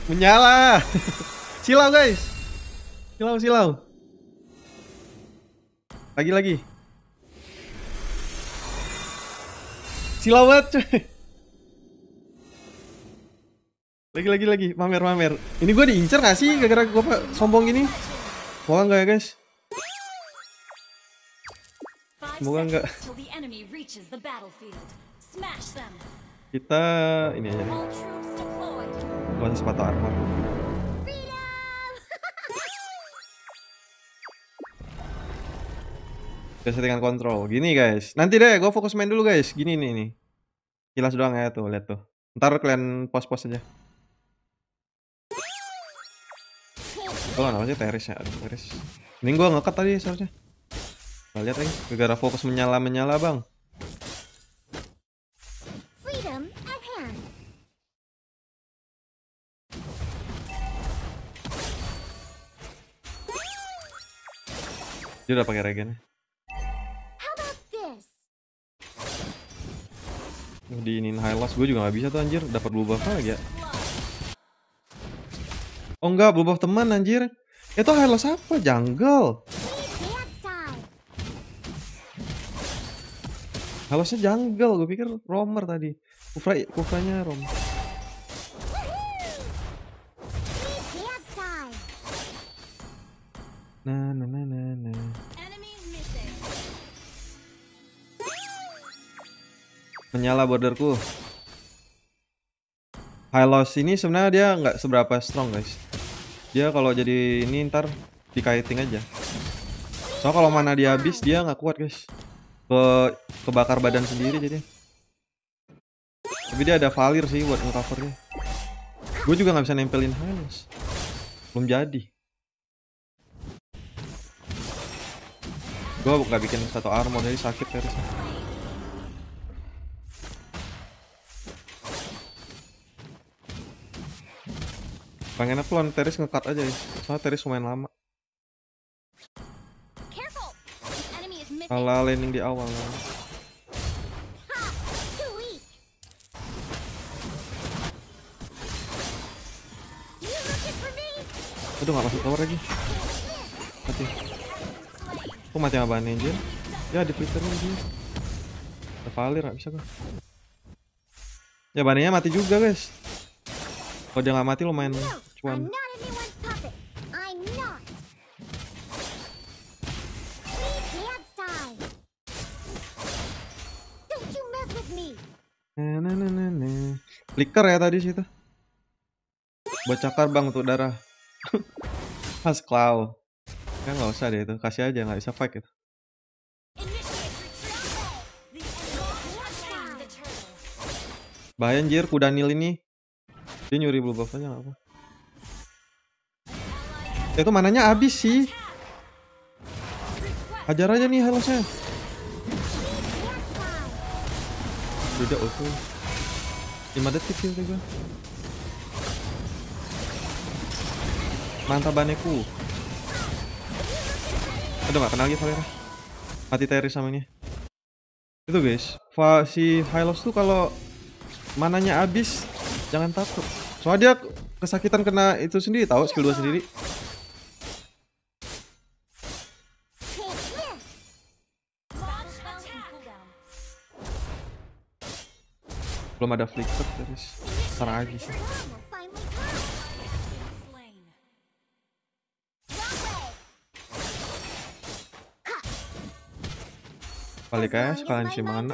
Menyala. Silau guys. Silau. Lagi. Silau banget coy. Lagi. Pamer. Ini gue diincer gak sih gara-gara gue sombong gini? Semoga enggak ya guys. Semoga enggak. Kita ini aja deh. Buat sepatu armor. Kita settingan kontrol. Gini guys. Nanti deh gue fokus main dulu guys. Gini nih. Kilas doang ya tuh, lihat tuh. Ntar kalian pos-pos aja. Oh, kenapa sih Teris ya? Teris. Ini gue ngekat tadi seharusnya. Nah, lihat lagi, gara-gara fokus menyala bang. Dia udah pakai regen. Diinin high loss gue juga nggak bisa tuh anjir, dapat blue buff lagi ya. Oh enggak, blue buff teman anjir. Itu high loss apa? Jungle. High lossnya jungle, gue pikir roamer tadi. Kufranya rom. Nah. Menyala borderku. High loss ini sebenarnya dia nggak seberapa strong guys. Dia kalau jadi ini ntar dikaiting aja. Soalnya kalau mana dia habis dia nggak kuat guys. Kebakar badan sendiri jadi. Tapi dia ada Valir sih buat ngecovernya. Gue juga nggak bisa nempelin high loss. Belum jadi. Gue nggak bikin satu armor jadi sakit terusnya. Pengen aku lawan Teris nge-cut aja ya. Soalnya Teris lumayan lama. Kalah landing di awal. Aduh gak masuk tower lagi. Mati. Aku mati sama Bane anjir. Ya di Twitternya anjir. Ada Valir gak bisa gua. Ya Banenya mati juga guys. Kalau dia gak mati lumayan cuan. Flicker ya tadi situ. Buat cakar bang untuk darah. Pas Claw. Kan nggak usah deh itu, kasih aja nggak bisa fight gitu. Bahaya anjir kuda Nil ini. Dia nyuri blue buff aja nggak apa. Itu mananya habis sih. Hajar aja nih halosnya. Udah auto. 5 detik sih gue. Mantap Baneku. Aduh gak kena lagi Valera. Mati Teris sama ini. Itu guys, si Hylos tuh kalau mananya habis jangan takut. Soalnya dia kesakitan kena itu sendiri tahu, skill 2 sendiri. Belum ada flicker terus. Sarang lagi sih. Balik aja sekalian si mana.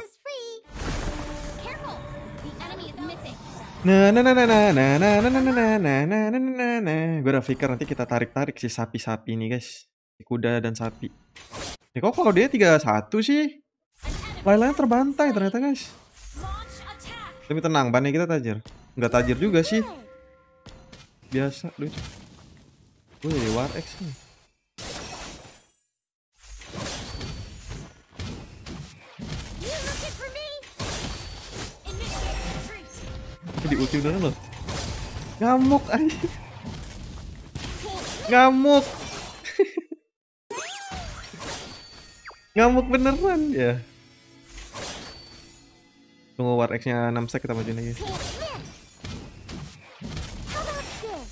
Gue udah flicker, nanti kita tarik si sapi-sapi nih guys. Si kuda dan sapi. Ya kok kalau dia 3-1 sih? Lain-lain terbantai ternyata guys. Tapi tenang, bannya kita tajir. Nggak tajir juga sih. Biasa, duit. Gue jadi War X nih. Di ulti beneran loh. Ngamuk aja. Ngamuk. Ngamuk beneran ya. Tunggu War X-nya 6 stack kita majuin lagi.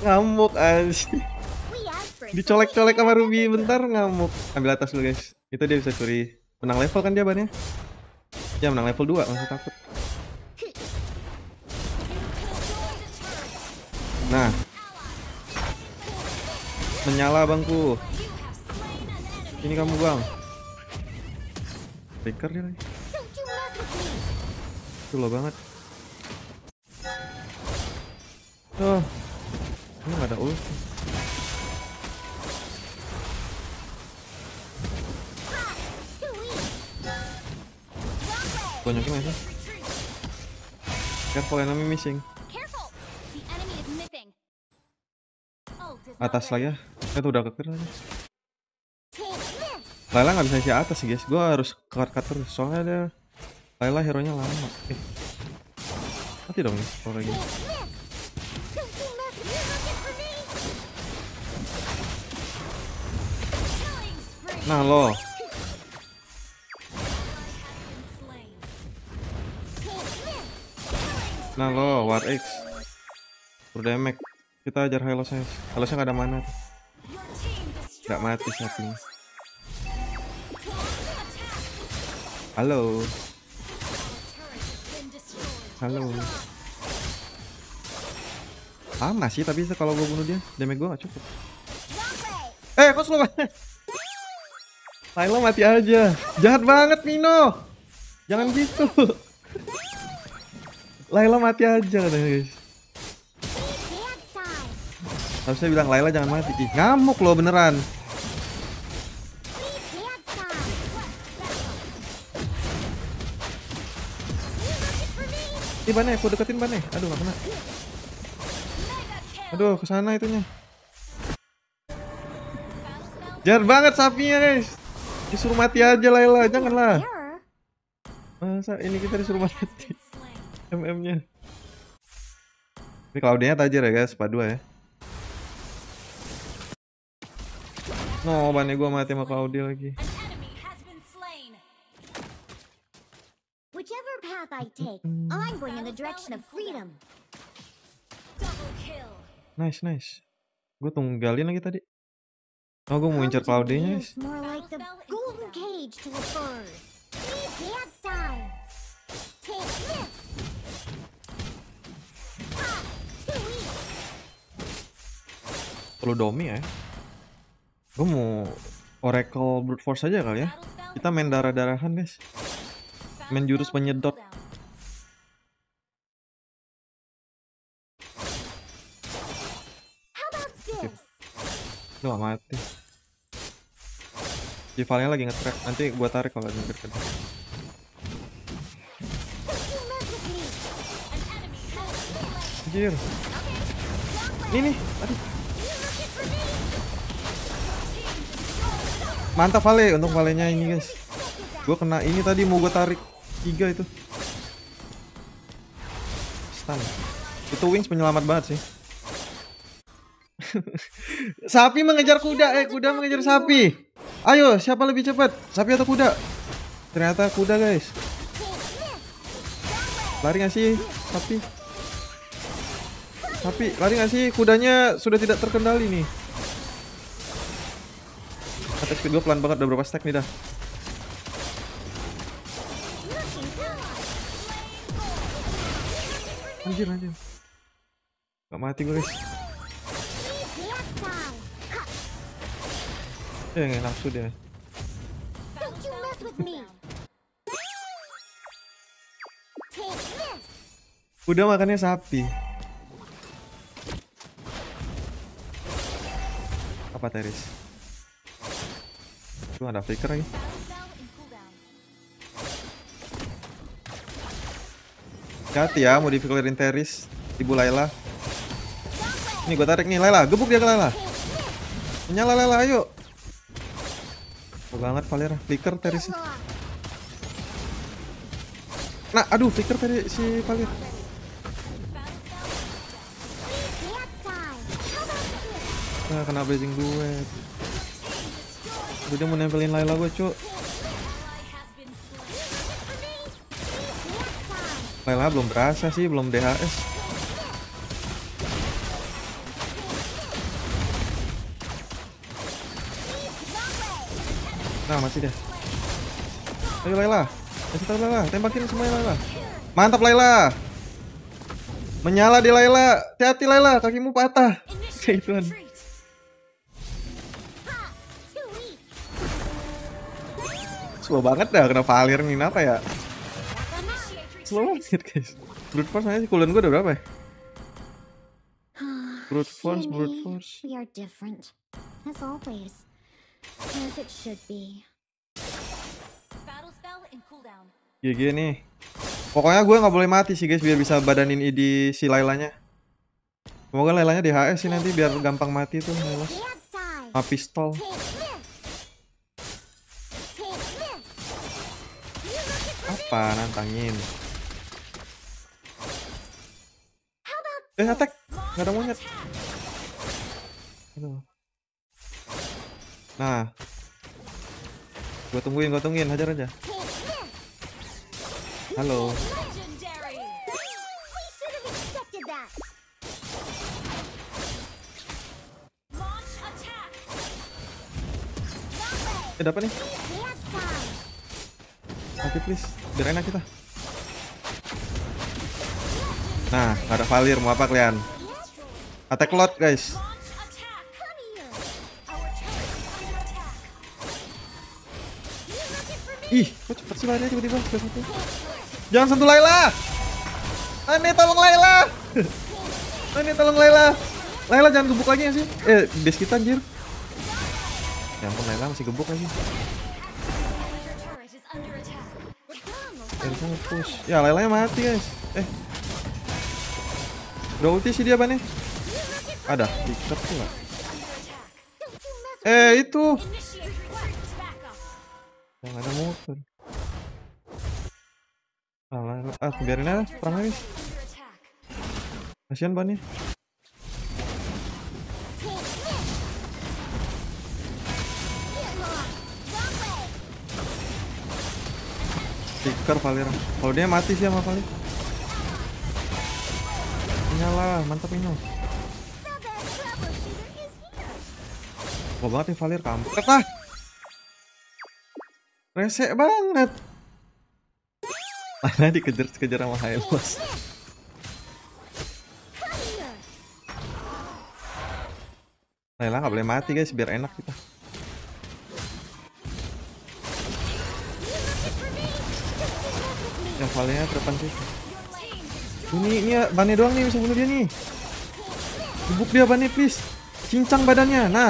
Ngamuk anjing. Dicolek-colek sama Ruby bentar ngamuk. Ambil atas dulu guys. Itu dia bisa curi. Menang level kan dia bannya? Ya menang level 2, nggak usah takut. Nah. Menyala bangku. Ini kamu bang. Flicker dia lagi. Itu low banget. Oh. Ini nggak ada ult. Banyakin aja. Careful, enemy missing. Atas lagi ya. Itu udah keker lagi. Layla nggak bisa isi atas sih guys. Gue harus cut terus. Soalnya dia Layla hero nya lama. Mati dong nih kalau lagi. Nah lo. Nah lo, War X berdamage. Kita ajar Hylosnya. Hylosnya gak ada mana. Gak mati sapinya. Halo. Halo. Lama sih tapi kalau gue bunuh dia damage gue gak cukup. Kok slow banget. Layla mati aja. Jahat banget Mino. Jangan gitu. Layla mati aja katanya guys. Harusnya bilang Layla jangan mati. Ih, ngamuk loh beneran. Ih Bane, aku deketin Bane. Aduh gak kena. Aduh kesana itunya. Jahat banget sapinya guys. Disuruh mati aja Layla, janganlah. Masa ini kita disuruh mati. MM-nya. Ini Claudia tajir ya guys, 4-2 ya. No, bannya gua mati sama Claudia lagi. Whichever path I take, I'm going in the direction of freedom. Nice. Gue tunggalin lagi tadi. Oh, gue mau incer Claudia-nya guys. More like the golden cage to a bird. Dance time. Take this. Perlu domi ya. Gue mau Oracle Brute Force aja kali ya. Kita main darah-darahan guys. Main jurus penyedot. Skip. Lu gak mati. Rivalnya lagi nge-trap. Nanti gua tarik kalau lagi nge-trap. Anjir. Ini nih. Aduh. Mantap Vale. Untung Valenya ini guys. Gua kena ini tadi mau gua tarik 3 itu. Stun. Itu Wings penyelamat banget sih. Sapi mengejar kuda. Kuda mengejar sapi. Ayo, siapa lebih cepat? Sapi atau kuda? Ternyata kuda guys. Lari gak sih sapi? Sapi, lari gak sih? Kudanya sudah tidak terkendali nih. Attack speed gue pelan banget, udah berapa stack nih dah. Anjir. Gak mati gue guys. Nggak nafsu dia. Udah makannya sapi. Apa Teris? Tuh ada flicker lagi. Hati ya mau di-clearin Teris. Ibu Layla. Ini gue tarik nih Layla. Gebuk dia ke Layla. Menyala Layla ayo. Banget Valera, flicker Teris. Nah, aduh flicker tadi si Valer. Nah, kena blazing duet. Dia mau nempelin Layla gue, cuk. Layla belum berasa sih, belum DHS. Nah, mati deh. Ayo Layla. Kasih tahu Layla, tembakin semuanya Layla. Mantap Layla. Menyala di Layla. Hati-hati Layla, kakimu patah. Kayak gituan. Too weak. Slow banget dah, kena Valir nih apa ya? Slow banget guys. Brute Force aja cooldown gue udah berapa ya? Brute Force, Brute Yumi, Force. we are different. As always. As it should be. Battle spell in cooldown. GG nih. Pokoknya gue nggak boleh mati sih guys biar bisa badanin ID si Lailanya. Semoga Lailanya di HS sih nanti biar gampang mati tuh Layla. Dance time. Sama pistol. Take this. Take this. You looking for Apa nantangin? How about Attack. Gak ada monyet. Aduh. Nah. Gue tungguin, hajar aja. take this? Halo. Legendary. We should have expected that. Launch attack. That way. Dapat nih. Dance time. Mati please. Biar enak kita. Nah, gak ada Valir. Mau apa kalian? Attack lot guys. Launch attack. Come here. Our turret is under attack. You looking for me? Ih, kok cepet sih larinya tiba-tiba. Jangan sentuh Layla. Nani tolong Layla. Nani tolong Layla. Layla jangan gebuk lagi ya sih. Base kita anjir. Ya ampun Layla masih gebuk lagi. Your turret is under attack. Harusnya nge-push. Ya Laylanya mati guys. Udah ulti sih dia nih. Ada, diikat tuh nggak? Under attack. Itu. Initiate request backup. Yang ada muter. Biarin aja perang lagi. Under attack. Kasian bannya. Stiker Valir. Kalau dia mati sih sama Valir. Nyala, mantap ini. Wah banget nih Valir kampret lah. Resek banget. Mana dikejar-kejar sama Hylos. Layla nggak boleh mati guys biar enak kita. Yang Valernya ke depan sih. Ini ya Bane doang nih bisa bunuh dia nih. Gebuk dia Bane please. Cincang badannya. Nah.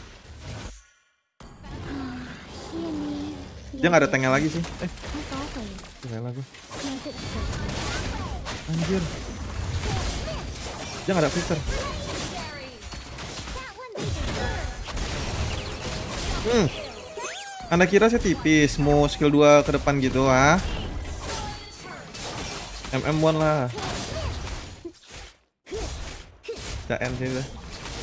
Dia nggak ada tanknya lagi sih. Layla gue. Anjir. Dia nggak ada filter. Anda kira saya tipis mau skill 2 ke depan gitu ah? MM1 lah. CN sih udah.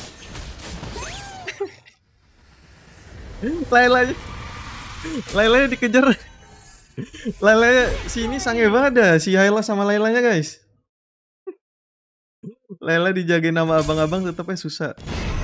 Lailanya dikejar. Lailanya sini sange banget dah si Hyla sama Lailanya guys. Layla dijagain nama abang-abang tetapnya susah.